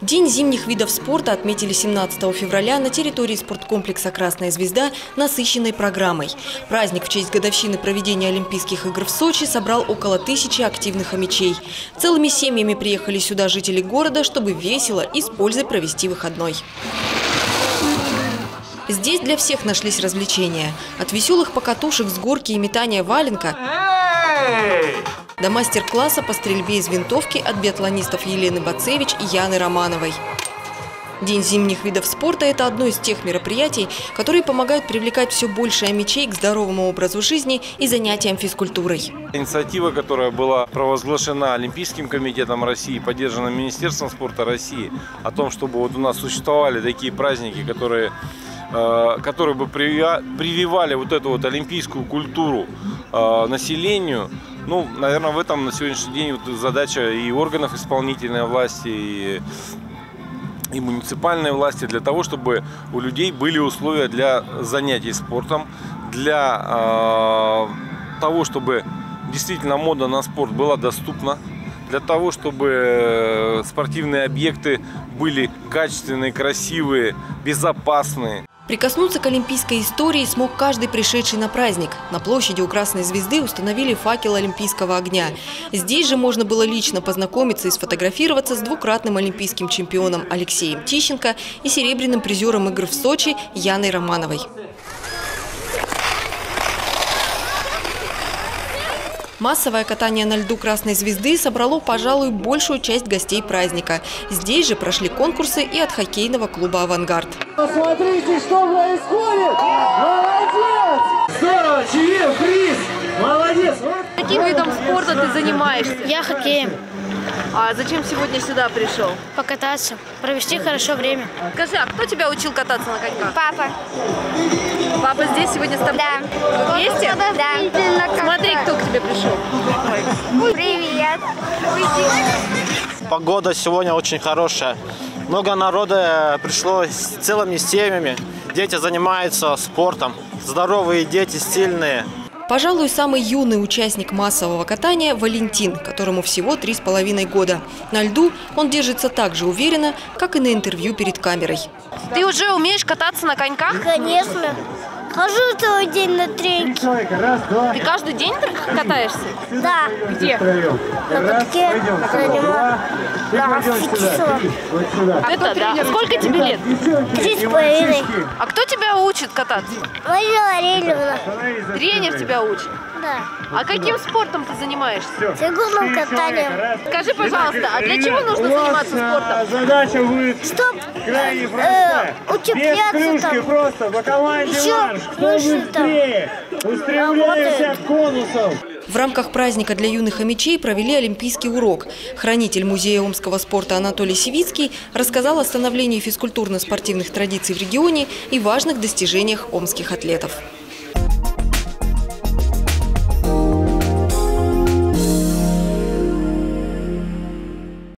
День зимних видов спорта отметили 17 февраля на территории спорткомплекса «Красная звезда» насыщенной программой. Праздник в честь годовщины проведения Олимпийских игр в Сочи собрал около 1000 активных хомячей. Целыми семьями приехали сюда жители города, чтобы весело и с пользой провести выходной. Здесь для всех нашлись развлечения. От веселых покатушек с горки и метания валенка до мастер-класса по стрельбе из винтовки от биатлонистов Елены Бацевич и Яны Романовой. День зимних видов спорта – это одно из тех мероприятий, которые помогают привлекать все больше хомячей к здоровому образу жизни и занятиям физкультурой. Инициатива, которая была провозглашена Олимпийским комитетом России, поддержана Министерством спорта России, о том, чтобы вот у нас существовали такие праздники, которые бы прививали вот эту вот олимпийскую культуру населению. Ну, наверное, в этом на сегодняшний день вот задача и органов исполнительной власти, и муниципальной власти, для того, чтобы у людей были условия для занятий спортом, для того, чтобы действительно мода на спорт была доступна, для того, чтобы спортивные объекты были качественные, красивые, безопасные. Прикоснуться к олимпийской истории смог каждый пришедший на праздник. На площади у Красной звезды установили факел олимпийского огня. Здесь же можно было лично познакомиться и сфотографироваться с двукратным олимпийским чемпионом Алексеем Тищенко и серебряным призером игр в Сочи Яной Романовой. Массовое катание на льду Красной звезды собрало, пожалуй, большую часть гостей праздника. Здесь же прошли конкурсы и от хоккейного клуба «Авангард». Посмотрите, что происходит! Молодец! Здорово, Чивил, приз! Молодец! Каким видом спорта ты занимаешься? Я хоккеем. А зачем сегодня сюда пришел? Покататься, провести хорошо время. Скажи, а кто тебя учил кататься на коньках? Папа. Папа здесь сегодня с тобой? Да. Вы вместе? Да. Смотри, кто к тебе пришел. Привет. Погода сегодня очень хорошая. Много народа пришло с целыми семьями. Дети занимаются спортом. Здоровые дети, сильные. Пожалуй, самый юный участник массового катания – Валентин, которому всего 3,5 года. На льду он держится так же уверенно, как и на интервью перед камерой. Ты уже умеешь кататься на коньках? Конечно. Хожу целый день на тренинги. Ты каждый день катаешься? Да. Где? На катке занимаюсь. Это да. Сколько тебе лет? 3,5. А кто тебя учит кататься? Марина Варельевна. Тренер тебя учит? Да. А каким спортом ты занимаешься? Фигурным катанием. Скажи, пожалуйста, а для чего нужно заниматься спортом? Задача будет Чтоб крайне простая. утепляться там. Просто по команде Еще марш. Кто выше там. быстрее? Устремляемся от конусов. В рамках праздника для юных хомячей провели олимпийский урок. Хранитель музея омского спорта Анатолий Сивицкий рассказал о становлении физкультурно-спортивных традиций в регионе и важных достижениях омских атлетов.